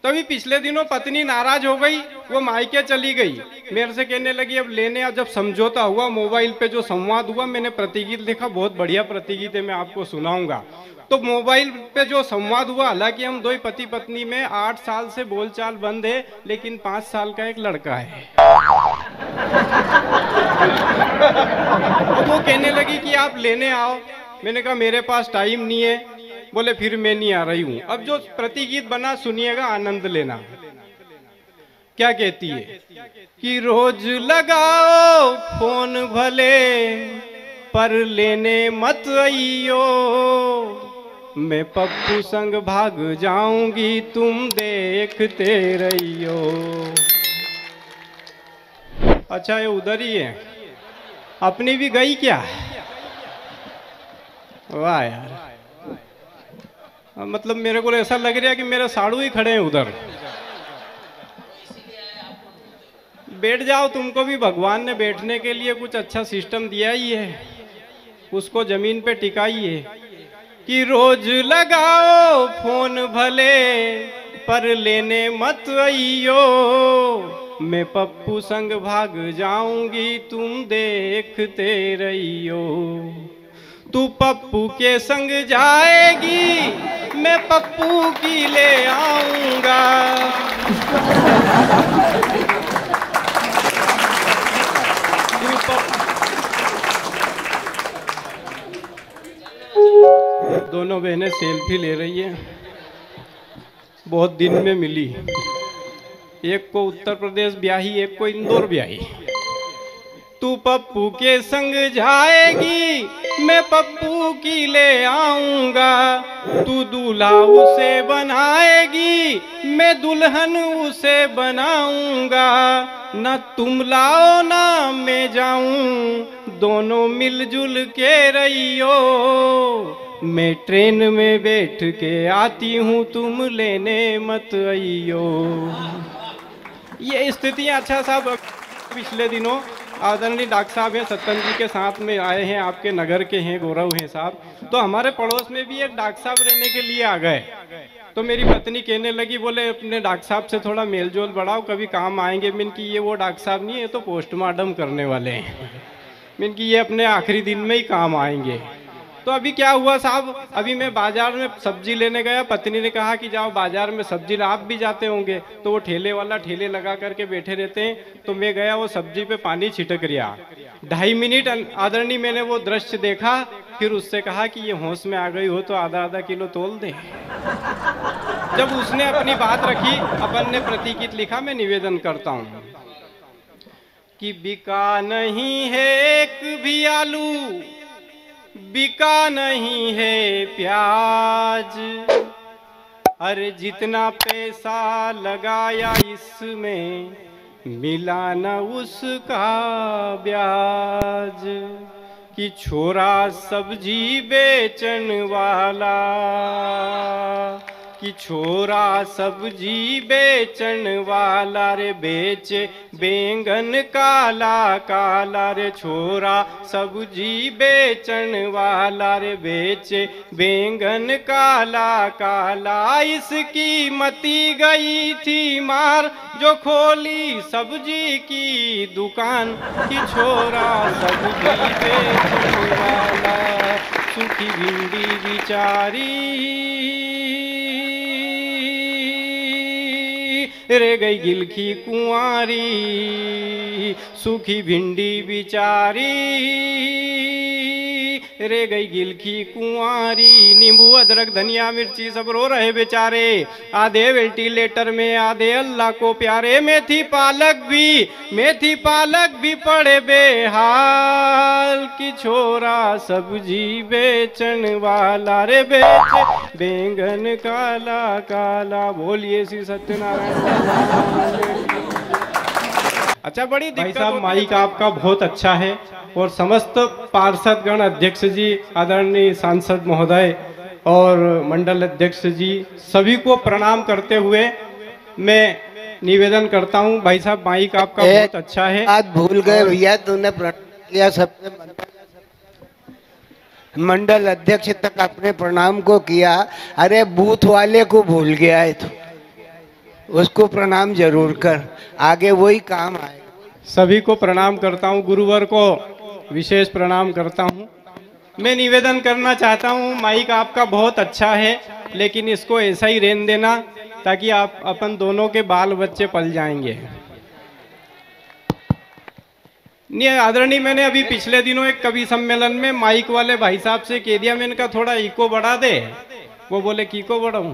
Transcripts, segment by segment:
तो अभी पिछले दिनों पत्नी नाराज हो गई, वो मायके चली गई, मेरे से कहने लगी अब लेने आ। जब समझौता हुआ, मोबाइल पे जो संवाद हुआ, मैंने प्रतिगीत लिखा, बहुत बढ़िया प्रतिगीत है, मैं आपको सुनाऊंगा। तो मोबाइल पे जो संवाद हुआ, हालांकि हम दो ही पति पत्नी में 8 साल से बोलचाल बंद है, लेकिन 5 साल का एक लड़का है। तो वो कहने लगी कि आप लेने आओ। मैंने कहा मेरे पास टाइम नहीं है। बोले फिर मैं नहीं आ रही हूं। अब जो प्रतिगीत बना, सुनिएगा, आनंद लेना। क्या कहती है कि रोज लगाओ फोन भले, पर लेने मत आइयो, मैं पप्पू संग भाग जाऊंगी, तुम देखते रहियो। अच्छा, ये उधर ही है, अपनी भी गई क्या? वाह यार, मतलब मेरे को ऐसा लग रहा है कि मेरे साड़ू ही खड़े हैं उधर। बैठ जाओ, तुमको भी भगवान ने बैठने के लिए कुछ अच्छा सिस्टम दिया ही है, उसको जमीन पे टिकाइए। कि रोज लगाओ फोन भले, पर लेने मत आइयो, मैं पप्पू संग भाग जाऊंगी, तुम देखते रहियो। तू पप्पू के संग जाएगी, मैं पप्पू की ले आऊंगा। दोनों बहनें सेल्फी ले रही है, बहुत दिन में मिली। एक को उत्तर प्रदेश ब्याही, एक को इंदौर ब्याही। तू पप्पू के संग जाएगी, मैं पप्पू की ले आऊंगा। तू दूल्हा उसे बनाएगी, मैं दुल्हन उसे बनाऊंगा। न तुम लाओ ना मैं जाऊं, दोनों मिलजुल के रहियो। मैं ट्रेन में बैठ के आती हूँ, तुम लेने मत आइयो। ये स्थितियाँ, अच्छा साहब, पिछले दिनों आदरणीय डॉक्टर साहब हैं, सत्तन जी के साथ में आए हैं, आपके नगर के हैं, गौरव हैं साहब। तो हमारे पड़ोस में भी एक डॉक्टर साहब रहने के लिए आ गए। तो मेरी पत्नी कहने लगी, बोले अपने डॉक्टर साहब से थोड़ा मेल जोल बढ़ाओ, कभी काम आएंगे। मैंने कि ये वो डॉक्टर साहब नहीं है, तो पोस्टमार्टम करने वाले हैं। मैंने कि ये अपने आखिरी दिन में ही काम आएंगे। तो अभी क्या हुआ साहब, अभी मैं बाजार में सब्जी लेने गया, पत्नी ने कहा कि जाओ बाजार में सब्जी ला। आप भी जाते होंगे, तो वो ठेले वाला ठेले लगा करके बैठे रहते हैं। तो मैं गया, वो सब्जी पे पानी छिटक रहा। 2.5 मिनट आदरणीय मैंने वो दृश्य देखा, फिर उससे कहा कि ये होश में आ गई हो तो आधा आधा किलो तोल दे। जब उसने अपनी बात रखी, अपन ने प्रतीकित लिखा, मैं निवेदन करता हूँ कि बिका नहीं है एक भी आलू, बिका नहीं है प्याज, अरे जितना पैसा लगाया इसमें, मिला न उसका ब्याज। कि छोरा सब्जी बेचन वाला, कि छोरा सब्जी बेचन वाला रे, बेचे बैंगन काला काला रे। छोरा सब्जी बेचन वाला रे, बेचे बैंगन काला काला। इसकी मती गई थी मार, जो खोली सब्जी की दुकान। कि छोरा सब्जी बेचन वाला, सूखी भिंडी बिचारी रह गई गिलखी कुंवारी। सूखी भिंडी बिचारी रह गई गिलखी कुंवारी। नींबू अदरक धनिया मिर्ची सब रो रहे बेचारे, आधे वेंटिलेटर में आधे अल्लाह को प्यारे। मेथी पालक भी पड़े बेहाल। की छोरा सब्जी बेचन वाला रे, बेचे बैंगन काला काला। बोलिए श्री सत्यनारायण। अच्छा, बड़ी भाई साहब, माइक आपका बहुत अच्छा है, और समस्त पार्षद गण, अध्यक्ष जी, आदरणीय सांसद महोदय और मंडल अध्यक्ष जी, सभी को प्रणाम करते हुए मैं निवेदन करता हूं, भाई साहब माइक आपका बहुत अच्छा है। आज भूल गए भैया, तूने प्रणाम किया सबसे, मंडल अध्यक्ष तक अपने प्रणाम को किया, अरे बूथ वाले को भूल गया है। तो उसको प्रणाम जरूर कर, आगे वही काम आएगा। सभी को प्रणाम करता हूँ, गुरुवर को विशेष प्रणाम करता हूँ। मैं निवेदन करना चाहता हूँ, माइक आपका बहुत अच्छा है, लेकिन इसको ऐसा ही रहने देना ताकि आप अपन दोनों के बाल बच्चे पल जाएंगे। नहीं आदरणीय, मैंने अभी पिछले दिनों एक कवि सम्मेलन में माइक वाले भाई साहब से कह दिया, मैंने कहा थोड़ा इको बढ़ा दे। वो बोले कि इको बढ़ाऊं?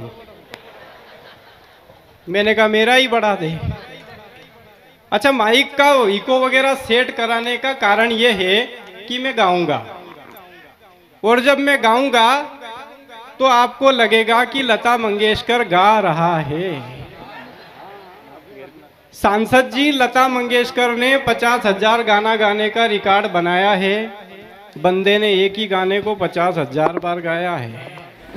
मैंने कहा मेरा ही बढ़ा दे। अच्छा, माइक का इको वगैरह सेट कराने का कारण ये है कि मैं गाऊंगा, और जब मैं गाऊंगा तो आपको लगेगा कि लता मंगेशकर गा रहा है। सांसद जी, लता मंगेशकर ने 50,000 गाना गाने का रिकॉर्ड बनाया है। बंदे ने एक ही गाने को 50,000 बार गाया है।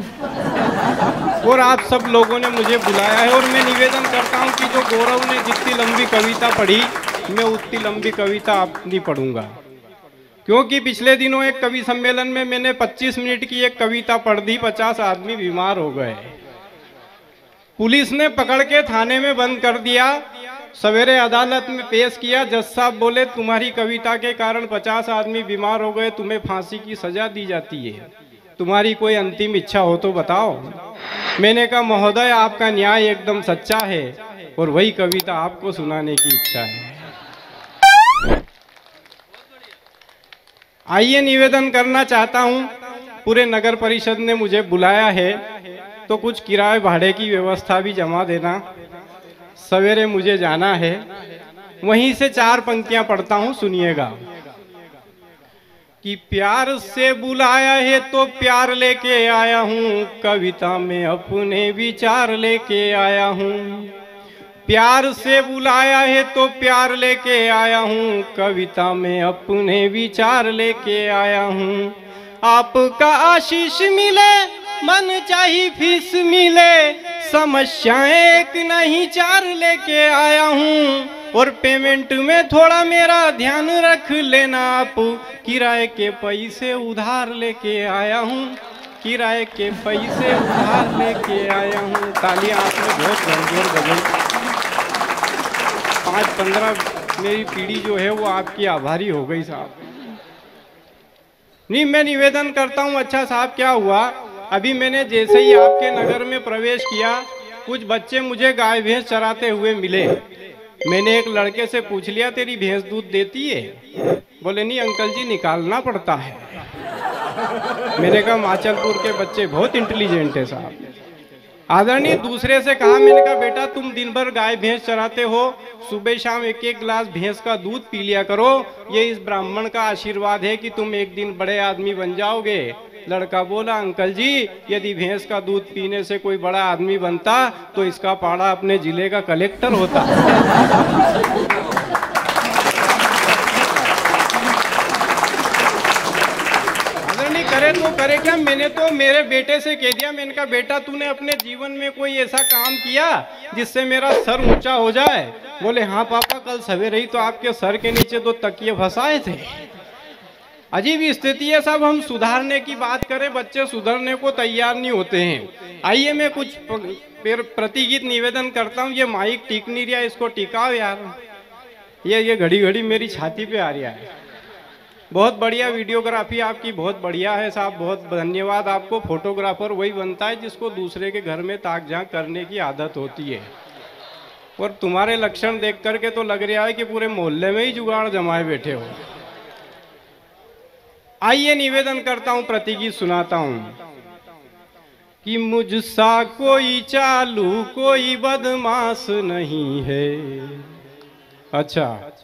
और आप सब लोगों ने मुझे बुलाया है, और मैं निवेदन करता हूं कि जो गौरव ने जितनी लंबी कविता पढ़ी, मैं उतनी लंबी कविता अपनी पढ़ूंगा। क्योंकि पिछले दिनों एक कवि सम्मेलन में मैंने 25 मिनट की एक कविता पढ़ दी, 50 आदमी बीमार हो गए। पुलिस ने पकड़ के थाने में बंद कर दिया, सवेरे अदालत में पेश किया। जज साहब बोले तुम्हारी कविता के कारण 50 आदमी बीमार हो गए, तुम्हें फांसी की सजा दी जाती है, तुम्हारी कोई अंतिम इच्छा हो तो बताओ। मैंने कहा महोदय, आपका न्याय एकदम सच्चा है, और वही कविता आपको सुनाने की इच्छा है। आइए, निवेदन करना चाहता हूं, पूरे नगर परिषद ने मुझे बुलाया है तो कुछ किराए भाड़े की व्यवस्था भी जमा देना। सवेरे मुझे जाना है, वहीं से 4 पंक्तियां पढ़ता हूं, सुनिएगा। कि प्यार से बुलाया है तो प्यार लेके आया हूँ, कविता में अपने विचार लेके आया हूँ। प्यार से बुलाया है तो प्यार लेके आया हूँ, कविता में अपने विचार लेके आया हूँ। आपका आशीष मिले, मन चाही फीस मिले, समस्याएं एक नहीं 4 लेके आया हूँ। और पेमेंट में थोड़ा मेरा ध्यान रख लेना आप, किराए के पैसे उधार लेके आया हूँ, किराए के पैसे उधार लेके आया हूँ। तालियां आपने बहुत गंभीर बजाई। 5-15 मेरी पीढ़ी जो है वो आपकी आभारी हो गई साहब। नहीं, मैं निवेदन करता हूँ। अच्छा साहब, क्या हुआ, अभी मैंने जैसे ही आपके नगर में प्रवेश किया, कुछ बच्चे मुझे गाय भैंस चराते हुए मिले। मैंने एक लड़के से पूछ लिया, तेरी भैंस दूध देती है? बोले नहीं अंकल जी, निकालना पड़ता है। मैंने कहा माचलपुर के बच्चे बहुत इंटेलिजेंट है साहब। आदरणीय, दूसरे से कहा, मैंने कहा बेटा तुम दिन भर गाय भैंस चराते हो, सुबह शाम 1-1 गिलास भैंस का दूध पी लिया करो, ये इस ब्राह्मण का आशीर्वाद है कि तुम एक दिन बड़े आदमी बन जाओगे। लड़का बोला अंकल जी, यदि भैंस का दूध पीने से कोई बड़ा आदमी बनता तो इसका पाड़ा अपने जिले का कलेक्टर होता। करे तो करे क्या, मैंने तो मेरे बेटे से कह दिया, मैंने कहा बेटा तूने अपने जीवन में कोई ऐसा काम किया जिससे मेरा सर ऊंचा हो जाए? बोले हाँ पापा, कल सवेरे ही तो आपके सर के नीचे 2 तकिए फंसाए थे। अजीब स्थिति है साहब। हम सुधारने की बात करें, बच्चे सुधरने को तैयार नहीं होते हैं। आइए मैं कुछ प्रतिगीत निवेदन करता हूँ। ये माइक टिक नहीं रहा, इसको टिकाओ यार। ये घड़ी घड़ी मेरी छाती पे आ रहा है। बहुत बढ़िया वीडियोग्राफी आपकी, बहुत बढ़िया है साहब, बहुत धन्यवाद आपको। फोटोग्राफर वही बनता है जिसको दूसरे के घर में ताक झांक करने की आदत होती है। और तुम्हारे लक्षण देख करके तो लग रहा है कि पूरे मोहल्ले में ही जुगाड़ जमाए बैठे हो। आइए निवेदन करता हूं, प्रतिगीत सुनाता हूं। कि मुझसा कोई चालू कोई बदमाश नहीं है। अच्छा,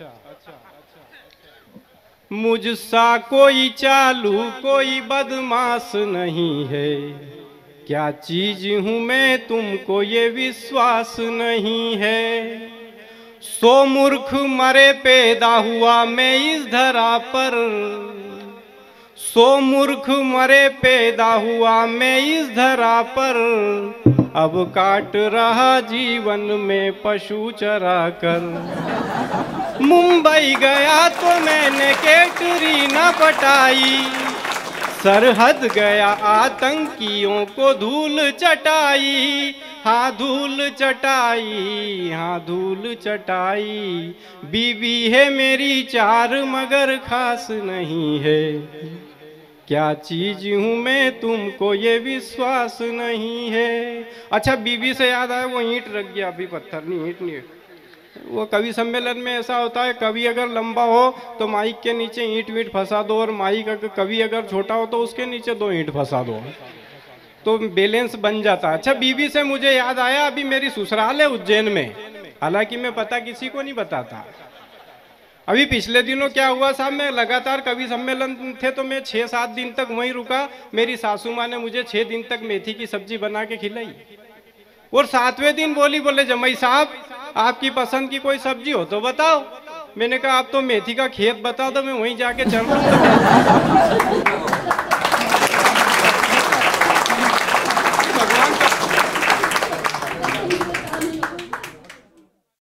मुझसा कोई चालू कोई बदमाश नहीं है, क्या चीज हूं मैं तुमको ये विश्वास नहीं है। 100 मूर्ख मरे पैदा हुआ मैं इस धरा पर, 100 मूर्ख मरे पैदा हुआ मैं इस धरा पर, अब काट रहा जीवन में पशु चरा कर। मुंबई गया तो मैंने कैटरीना पटाई, सरहद गया आतंकियों को धूल चटाई। हाँ धूल चटाई, हाँ धूल चटाई, बीवी है मेरी चार मगर खास नहीं है, क्या चीज हूं मैं तुमको ये विश्वास नहीं है। अच्छा बीवी से याद आया, वो ईंट रख गया, अभी पत्थर नहीं ईंट नहीं। वो कवि सम्मेलन में ऐसा होता है, कवि अगर लंबा हो तो माइक के नीचे ईंट वीट फंसा दो, और माइक अगर कवि अगर छोटा हो तो उसके नीचे 2 ईंट फंसा दो, तो बैलेंस बन जाता है। अच्छा बीवी से मुझे याद आया, अभी मेरी ससुराल है उज्जैन में, हालांकि मैं पता किसी को नहीं बताता। अभी पिछले दिनों क्या हुआ साहब, मैं लगातार कवि सम्मेलन थे तो मैं 6-7 दिन तक वहीं रुका। मेरी सासू माँ ने मुझे 6 दिन तक मेथी की सब्जी बना के खिलाई, और 7वें दिन बोले जमाई साहब आपकी पसंद की कोई सब्जी हो तो बताओ। मैंने कहा आप तो मेथी का खेत बता दो, मैं वहीं जाके चल रहा हूँ।